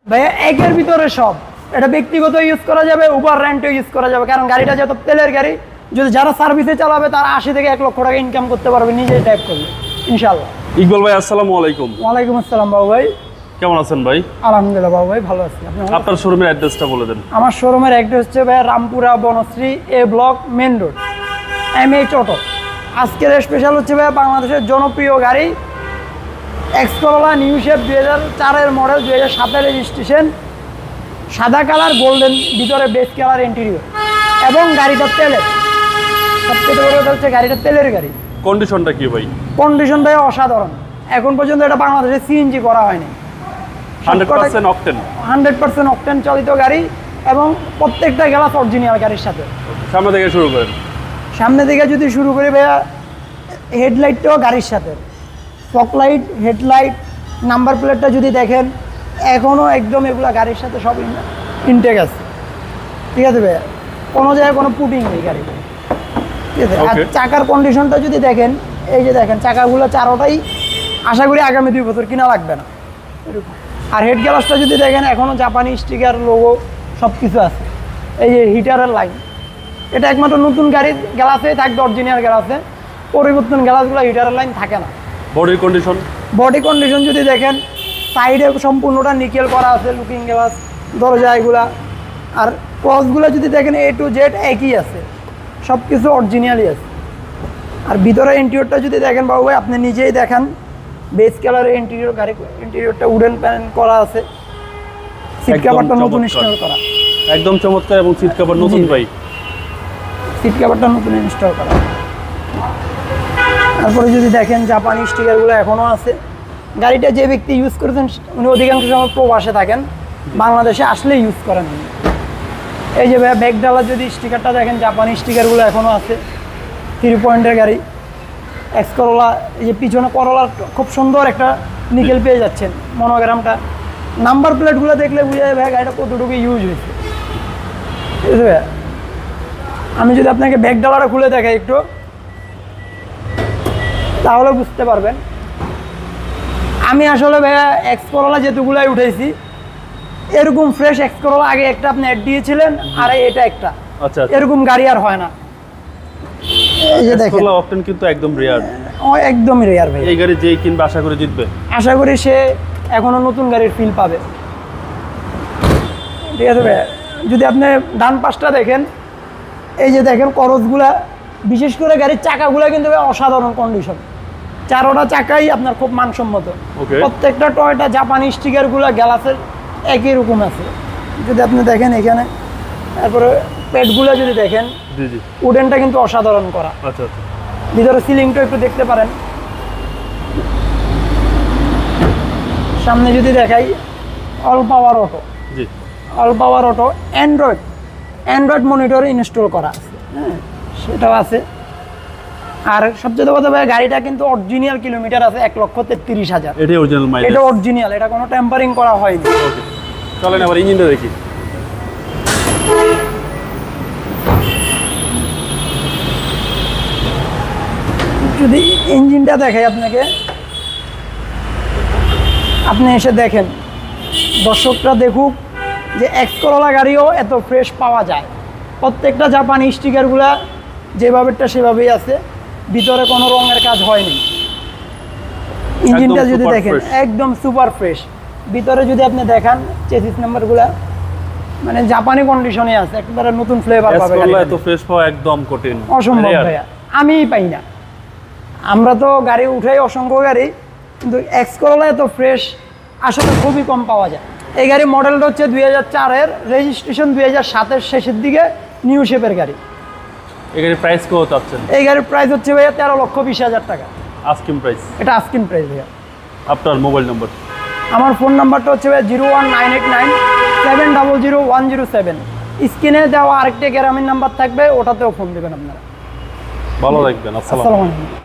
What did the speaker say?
ভাইয়া একের ভিতরে সব। এটা ব্যক্তিগত ইউজ করা যাবে, উবার রেন্টও ইউজ করা যাবে, কারণ গাড়িটা যত তেলের গাড়ি, যদি যারা সার্ভিসে চালাবে তারা 80 থেকে 1 লক্ষ টাকা ইনকাম করতে পারবে নিজেই টাইপ করলে ইনশাআল্লাহ। ইকবাল ভাই আসসালামু আলাইকুম। ওয়ালাইকুম আসসালাম বাবু ভাই। কেমন আছেন ভাই? আলহামদুলিল্লাহ বাবু ভাই, ভালো আছি। আপনার শোরুমের অ্যাড্রেসটা বলে দেন। আমার শোরুমের অ্যাড্রেস হচ্ছে ভাই Rampura Banasree A block main road, MH auto. আজকের স্পেশাল হচ্ছে ভাই বাংলাদেশের জনপ্রিয় গাড়ি এক্স করোলা নিউ শেপ 2004-এর মডেল, 2007-এর রেজিস্ট্রেশন, সাদা কালার গোল্ডেন ভিতরে বেস কালার ইন্টেরিয়র, এবং গাড়িটা তেলের। সবচেয়ে বড় কথা হচ্ছে গাড়িটা তেলের গাড়ি। কন্ডিশনটা কি ভাই? কন্ডিশন ভাই অসাধারণ। এখন পর্যন্ত এটা বাংলাদেশে সিএনজি করা হয়নি। 100% অকটেন। 100% অকটেন চালিত গাড়ি, এবং প্রত্যেকটা গ্লাস অরিজিনাল গাড়ির সাথে। সামনে থেকে শুরু করেন। সামনে থেকে যদি শুরু করি ভাইয়া, হেডলাইটটাও গাড়ির সাথে, ফকলাইট, হেডলাইট, নাম্বার প্লেটটা যদি দেখেন এখনও একদম এগুলা গাড়ির সাথে সব ইনটেক আছে। ঠিক আছে ভাইয়া, কোনো জায়গায় কোনো পুটিং নেই গাড়ি। ঠিক আছে। আর চাকার কন্ডিশনটা যদি দেখেন, এই যে দেখেন চাকাগুলো চারোটাই আশা করি আগামী 2 বছর কিনা লাগবে না এরকম। আর হেড গ্লাসটা যদি দেখেন এখনও জাপানি স্টিকার, লোগো সব কিছু আছে। এই যে হিটারের লাইন, এটা একমাত্র নতুন গাড়ির গ্লাসে থাকবে, অরিজিনাল গ্লাসে। পরিবর্তন গ্লাসগুলো হিটারের লাইন থাকে না। বডি কন্ডিশন, বডি কন্ডিশন যদি দেখেন, সাইডে সম্পূর্ণটা নিকেল করা আছে, লুকিং গ্লাস, দরজা এগুলা। আর ক্রসগুলো যদি দেখেন A to Z একই আছে, সব কিছু অরিজিনালই আছে। আর ভিতরে ইন্টেরিয়রটা যদি দেখেন বাবু ভাই, আপনি নিজেই দেখান, বেস কালারের ইন্টেরিয়র, গাড়ি ইন্টেরিয়রটা উডেন প্যানেল করা আছে, সিট কভারটা নতুন ইনস্টল করা, একদম চমৎকার। এবং সিট কভার নতুন ভাই, সিট কভারটা নতুন ইনস্টল করা। তারপরে যদি দেখেন জাপানি স্টিকারগুলো এখনও আছে। গাড়িটা যে ব্যক্তি ইউজ করেছেন উনি অধিকাংশ সময় প্রবাসে থাকেন, বাংলাদেশে আসলে ইউজ করেন। এই যে ভাইয়া ব্যাক ডালার যদি স্টিকারটা দেখেন, জাপানি স্টিকারগুলো এখনও আছে। 3 পয়েন্টের গাড়ি এক্স করোলা। এই যে পিছনে করোলার খুব সুন্দর একটা নিকেল পেয়ে যাচ্ছেন, মনোগ্রামটা। নাম্বার প্লেটগুলো দেখলে বুঝা যায় ভাইয়া গাড়িটা কতটুকু ইউজ হয়েছে। ঠিক আছে ভাইয়া, আমি যদি আপনাকে ব্যাক ডালাটা খুলে দেখাই একটু, তাহলে বুঝতে পারবেন। আমি আসলে ভাইয়া এক্স করোলা যেতুগুলাই উঠেছি, এরকম ফ্রেশ এক্স করোলা আগে একটা আপনি অ্যাড দিয়েছিলেন, আর এটা একটা। আচ্ছা, এরকম গাড়ি আর হয় না। এই যে দেখেন অকটেন কিন্তু একদম রেয়ার, একদমই রেয়ার ভাই। এই গাড়ি যেই কিনবে আশা করি জিতবে। আশা করি সে এখনো নতুন গাড়ির ফিল পাবে। ঠিক আছে ভাইয়া, যদি আপনি ডান পাশটা দেখেন, এই যে দেখেন করসগুলা, বিশেষ করে গাড়ির চাকাগুলা কিন্তু অসাধারণ কন্ডিশন। চারোটা চাকাই আপনার খুব মানসম্মত। প্রত্যেকটা টয়টা জাপানি স্টিকারগুলো গ্লাসের একই রকম আছে যদি আপনি দেখেন এখানে। তারপরে পেটগুলো যদি দেখেন, উডেনটা কিন্তু অসাধারণ করা। আচ্ছা আচ্ছা, ভিতরে সিলিংটা একটু দেখতে পারেন। সামনে যদি দেখাই, অল পাওয়ার অটো। জি, all power auto, Android monitor install করা আছে। হ্যাঁ, সেটাও আছে। আর সবচেয়ে কথা ভাই, গাড়িটা কিন্তু অরিজিনাল কিলোমিটার আছে 1,33,000। এটা অরিজিনাল মাইলেজ, এটা অরিজিনাল, এটা কোনো টেম্পারিং করা হয়নি। ওকে, চলেন আবার ইঞ্জিনটা দেখি। যদি ইঞ্জিনটা দেখাই আপনাকে, আপনি এসে দেখেন, দর্শকরা দেখুক যে এক্স করোলা গাড়িও এত ফ্রেশ পাওয়া যায়। প্রত্যেকটা জাপানি স্টিকারগুলা যেভাবেটা সেভাবেই আছে, ভিতরে কোনো রঙের কাজ হয়নি। ইঞ্জিনটা যদি দেখেন একদম সুপার ফ্রেশ। ভিতরে যদি আপনি দেখান, চেসিস নাম্বারগুলা মানে জাপানি কন্ডিশনে আছে, একেবারে নতুন ফ্লেভার পাবে। এত ফ্রেশ পাওয়া একদম কঠিন, অসম্ভব ভাইয়া, আমিই পাই না। আমরা তো গাড়ি উঠাই অসংখ্য গাড়ি, কিন্তু এক্স করোলা এত ফ্রেশ আসলে খুবই কম পাওয়া যায়। এই গাড়ি মডেলটা হচ্ছে 2004-এর, রেজিস্ট্রেশন 2007-এর শেষের দিকে, নিউ শেপের গাড়ি। এই গাড়ির প্রাইস কত চাচ্ছেন? এই গাড়ির প্রাইস হচ্ছে ভাইয়া 13,20,000 টাকা আস্কিং প্রাইস। এটা আস্কিং প্রাইস ভাইয়া। আপনার মোবাইল নম্বর? আমার ফোন নাম্বারটা হচ্ছে ভাইয়া 01989700107। স্ক্রিনে দেওয়া আরেকটা গ্রামীণ নাম্বার থাকবে, ওটাতেও ফোন দেবেন আপনারা। ভালো থাকবেন। আসসালামু আলাইকুম।